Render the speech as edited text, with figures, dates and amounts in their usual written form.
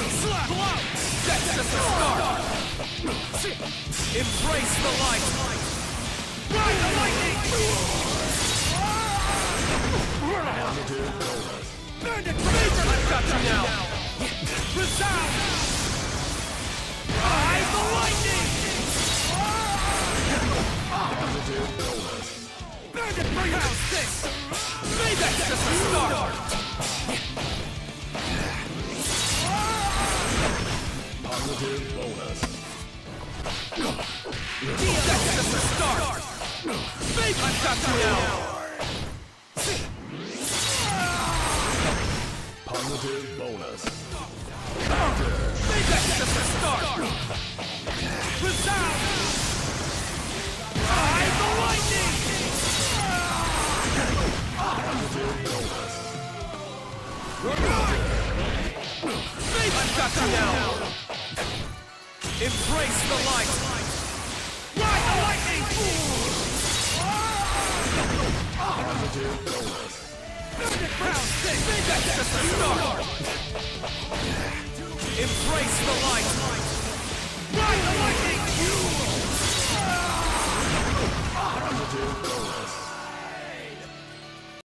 Slap! That's just a start! Embrace the light! Ride the lightning! Burn it! I've got you now! Resound! Ride the lightning! Burn it! How's this? Maybe that's just a start! Positive bonus. That's just a start! Maybe I've got you now! Positive bonus. Maybe that's just a start! Resound! Ride the lightning! Positive bonus. Maybe I've got you now! Embrace the light! Ride the lightning! Positive bonus. Round 6! Maybe that's just a start! Embrace the light!